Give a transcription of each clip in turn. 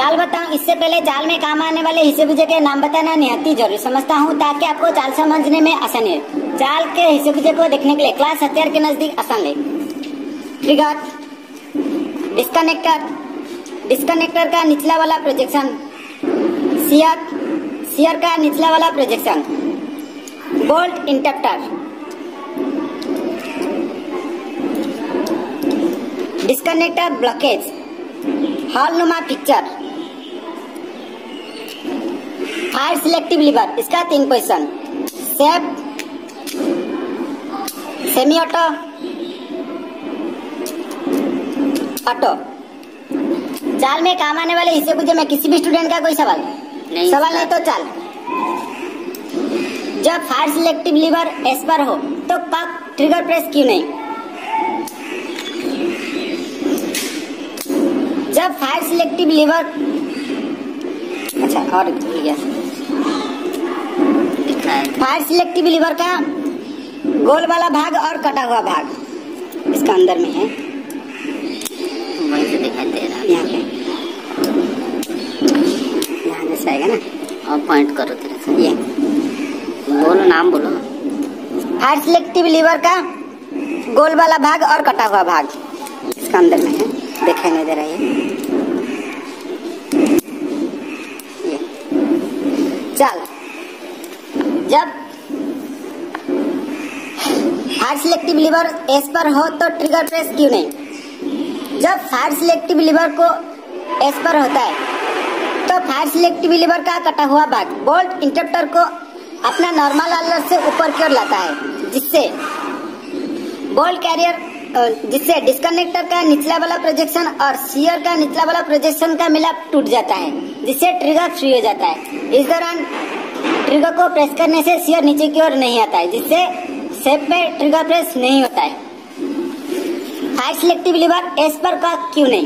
चाल बताऊं इससे पहले चाल में काम आने वाले हिस्से बुझे के नाम बताना निहाती जरूरी समझता हूं ताकि आपको चाल समझने में आसानी हो। चाल के हिस्से बुझे को देखने के लिए क्लास हथियार के नजदीक आसान ले। ट्रिगर, डिस्कनेक्टर, डिस्कनेक्टर का निचला वाला प्रोजेक्शन, शियर, शियर का निचला वाला projection, bolt interrupter, disconnector blockage, हॉल नुमा पिक्चर, फायर सिलेक्टिव लीवर, इसका 3 position, safe, semi auto, auto. चाल में काम आने वाले हिस्से पूछे में किसी भी स्टूडेंट का कोई सवाल नहीं तो चाल। जब फायर सिलेक्टिव लीवर एस पर हो तो कब ट्रिगर प्रेस क्यों नहीं? जब फायर सिलेक्टिव लीवर और फायर सिलेक्टिव लीवर का गोल वाला भाग और कटा हुआ भाग इसका अंदर में है, वहीं से दिखाई दे रहा है। यहाँ जैसा आएगा ना, और पॉइंट करो तेरे से, ये बोलो, नाम बोलो। फायर सिलेक्टिव लीवर का गोल वाला भाग और कटा हुआ भाग इसका अंदर में है, दिखाई नहीं दे रहा है। चल, जब फायर सिलेक्टिव लीवर एस पर हो तो ट्रिगर प्रेस क्यों नहीं? जब फायर सिलेक्टिव लीवर को एस पर होता है तो फायर सिलेक्टिव लीवर का कटा हुआ भाग बोल्ट इंटरप्टर को अपना नॉर्मल अलर्ट से ऊपर की ओर लाता है, जिससे बोल्ट कैरियर, जिससे डिस्कनेक्टर का निचला वाला प्रोजेक्शन और शियर का निचला वाला प्रोजेक्शन का मिलाप टूट जाता है, जिससे ट्रिगर फ्री हो जाता है। इस दौरान ट्रिगर को प्रेस करने से शियर नीचे की ओर नहीं आता है, जिससे शेप में ट्रिगर प्रेस नहीं होता है। फायर सिलेक्टिव लीवर एस पर का क्यों नहीं?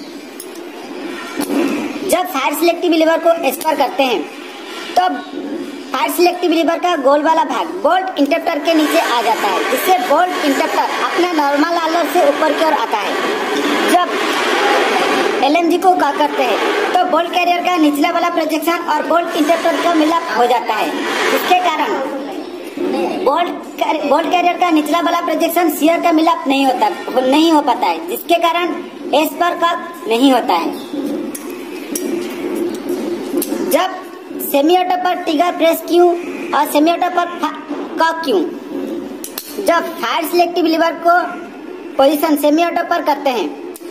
जब फायर सिलेक्टिव लीवर को एस पर करते हैं तो फायर सिलेक्टिव लीवर का गोल वाला भाग बोल्ट इंटरप्टर के नीचे आ जाता है, जिससे बोल्ट इंटरप्टर अपना नॉर्मल अलर्ट से ऊपर की ओर आता है। जब एलएमजी को क्या करते हैं तो बोल्ट कैरियर का निचला वाला प्रोजेक्शन और बोल्ट इंटरप्टर का मिलाप हो जाता है, जिसके कारण बोल्ट कैरियर का निचला वाला प्रोजेक्शन शियर का मिलाप नहीं हो पाता है, जिसके कारण एस पर का नहीं होता है। जब सेमी ऑटो पर ट्रिगर प्रेस क्यों और सेमी ऑटो पर का क्यों? जब फायर सिलेक्टिव लीवर को पोजीशन सेमी ऑटो पर करते हैं,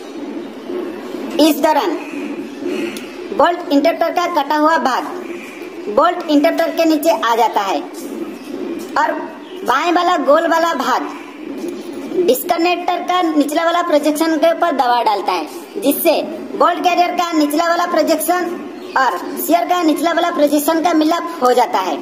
इस दौरान बोल्ट इंटरप्टर का कटा हुआ भाग बोल्ट इंटरप्टर के नीचे आ जाता है और बाएं वाला गोल वाला भाग डिस्कनेक्टर का निचला वाला प्रोजेक्शन के ऊपर दबाव डालता है, जिससे बोल्ट कैरियर का निचला वाला प्रोजेक्शन और शियर का निचला वाला प्रोजेक्शन का मिलाप हो जाता है।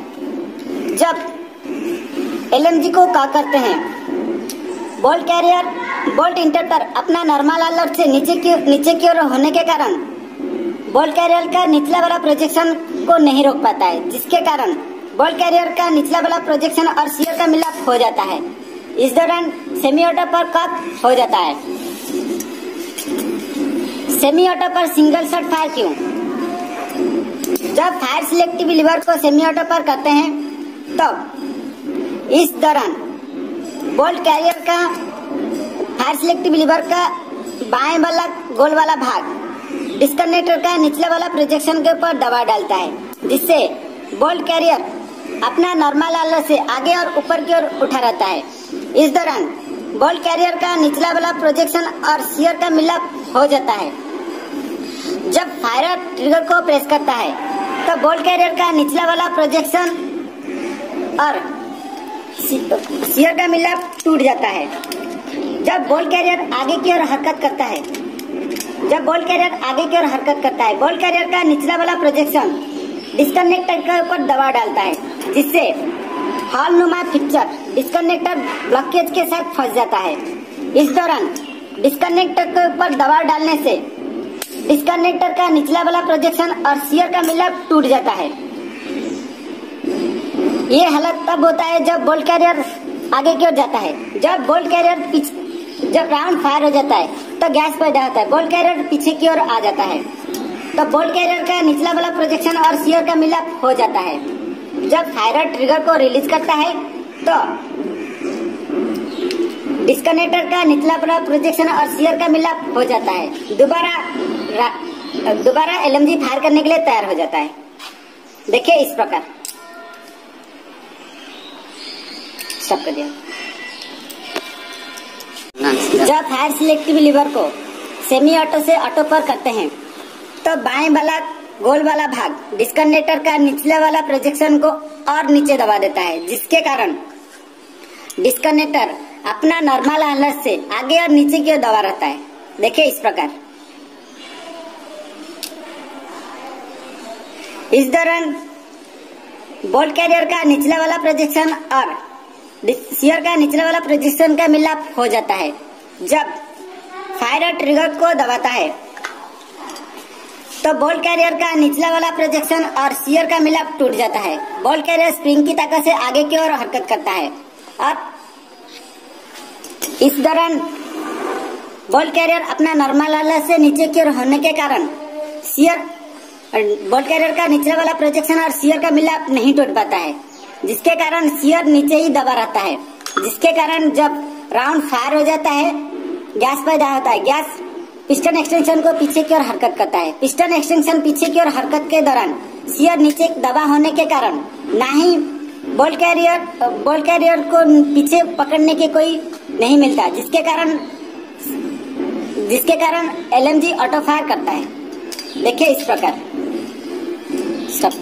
जब एलएमजी को क्या करते हैं, बोल्ट कैरियर, बोल्ट इंटरप्टर अपना नॉर्मल अलर्ट से नीचे की ओर होने के कारण बोल्ट कैरियर का निचला वाला प्रोजेक्शन को नहीं रोक पाता है, जिसके कारण बोल्ट कैरियर का निचला वाला प्रोजेक्शन और शियर का मिलाप हो जाता है। इस दौरान सेमी ऑटो पर कट हो जाता है। सेमी ऑटो पर सिंगल शॉट फायर क्यों? जब फायर सिलेक्टिव लीवर को सेमी ऑटो पर करते हैं तो इस दौरान बोल्ट कैरियर का फायर सिलेक्टिव लीवर का बाएं वाला गोल वाला भाग डिस्कनेक्टर का निचला वाला प्रोजेक्शन के ऊपर दबाव डालता है, जिससे बोल्ट कैरियर अपना नॉर्मल अलर्ट से आगे और ऊपर की ओर उठा रहता है। इस दौरान बोल्ट कैरियर का निचला वाला प्रोजेक्शन और शियर का मिलाप हो जाता है। जब फायर ट्रिगर को प्रेस करता है तो बोल्ट कैरियर का निचला वाला प्रोजेक्शन और शियर का मिलाप टूट जाता है। जब बोल्ट कैरियर आगे की ओर हरकत करता है, बोल्ट कैरियर का निचला वाला प्रोजेक्शन डिस्कनेक्टर के ऊपर दबाव डालता है, जिससे हॉल नुमा पिक्चर डिस्कनेक्टर ब्लॉकेज के साथ फंस जाता है। इस दौरान डिस्कनेक्टर के ऊपर दबाव डालने से डिस्कनेक्टर का निचला वाला प्रोजेक्शन और शियर का मिलाप टूट जाता है। ये हालत तब होता है जब बोल्ट कैरियर आगे की ओर जाता है। जब राउंड फायर हो जाता है तो गैस पैदा होता है, बोल्ट कैरियर पीछे की ओर आ जाता है। तो बोल्ट कैरियर का निचला वाला प्रोजेक्शन और शियर का मिलाप हो जाता है। जब फायरर ट्रिगर को रिलीज करता है तो डिस्कनेक्टर का निचला वाला प्रोजेक्शन और शियर का मिलाप हो जाता है। दोबारा एलएमजी फायर करने के लिए तैयार हो जाता है। देखिए इस प्रकार स्टॉप कर दिया। जब फायर सिलेक्टिव लीवर को सेमी ऑटो से ऑटो पर करते हैं तो बाएं वाला गोल वाला भाग डिस्कनेक्टर का निचले वाला प्रोजेक्शन को और नीचे दबा देता है, जिसके कारण डिस्कनेक्टर अपना नॉर्मल हालत से आगे और नीचे की ओर दबा रहता है। देखिए इस प्रकार। इस दौरान बोल्ट कैरियर का निचला वाला प्रोजेक्शन और शियर का निचला वाला प्रोजेक्शन का मिलाप हो जाता है। जब फायरर ट्रिगर को दबाता है तो बोल्ट कैरियर का निचला वाला प्रोजेक्शन और शियर का मिलाप टूट जाता है। बोल्ट कैरियर स्प्रिंग की ताकत से आगे की ओर हरकत करता है और इस दौरान बोल्ट कैरियर अपना नॉर्मल हालत से नीचे की ओर होने के कारण बोल्ट कैरियर का निचला वाला प्रोजेक्शन और शियर का मिलाप नहीं टूट पाता है, जिसके कारण शियर नीचे ही दबा रहता है, जिसके कारण जब राउंड फायर हो जाता है गैस पैदा होता है। गैस पिस्टन एक्सटेंशन को पीछे की ओर हरकत करता है। पिस्टन एक्सटेंशन पीछे की ओर हरकत के दौरान शियर नीचे दबा होने के कारण ना ही बोल्ट कैरियर को पीछे पकड़ने के कोई नहीं मिलता, जिसके कारण एलएमजी ऑटो फायर करता है। देखिए इस प्रकार स्टॉप।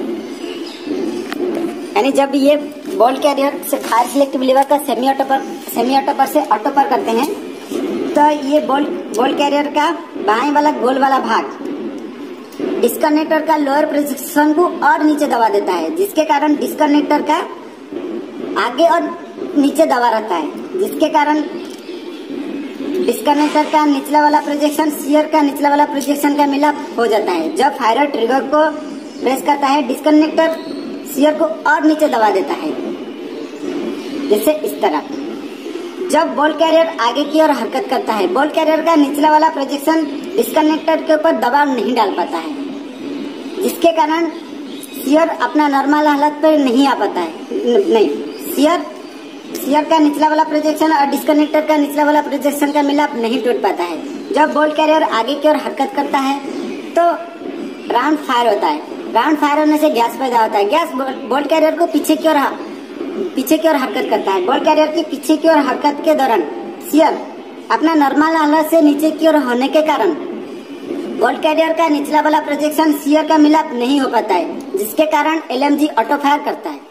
यानी जब ये बोल्ट कैरियर से फायर सिलेक्टिव लीवर का सेमी ऑटो पर से ऑटो पर करते हैं तो ये बोल्ट कैरियर का बाएं वाला गोल वाला भाग डिस्कनेक्टर का लोअर प्रोजेक्शन को और नीचे दबा देता है, जिसके कारण डिस्कनेक्टर का आगे और नीचे दबा रहता है, जिसके कारण डिस्कनेक्टर का निचला वाला प्रोजेक्शन शियर का निचला वाला प्रोजेक्शन का मिलाप हो जाता है। जब फायरर ट्रिगर को प्रेस करता है डिस्कनेक्टर शियर को और नीचे दबा देता है, जैसे इस तरह। जब बोल्ट कैरियर आगे की ओर हरकत करता है, बोल्ट कैरियर का निचला वाला प्रोजेक्शन डिस्कनेक्टर के ऊपर दबाव नहीं डाल पाता है, जिसके कारण शियर अपना नॉर्मल हालत पर नहीं आ पाता है। शियर का निचला वाला प्रोजेक्शन और डिस्कनेक्टर का निचला वाला प्रोजेक्शन का मिलाप नहीं टूट पाता है। जब बोल्ट कैरियर आगे की ओर हरकत करता है तो राउंड फायर होता है। राउंड फायर होने से गैस पैदा होता है। गैस बोल्ट कैरियर को पीछे की ओर हरकत करता है। बोल्ट कैरियर की पीछे की ओर हरकत के दौरान शियर अपना नॉर्मल हालत से नीचे की ओर होने के कारण बोल्ट कैरियर का निचला वाला प्रोजेक्शन शियर का मिलाप नहीं हो पाता है, जिसके कारण एलएमजी ऑटो फायर करता है।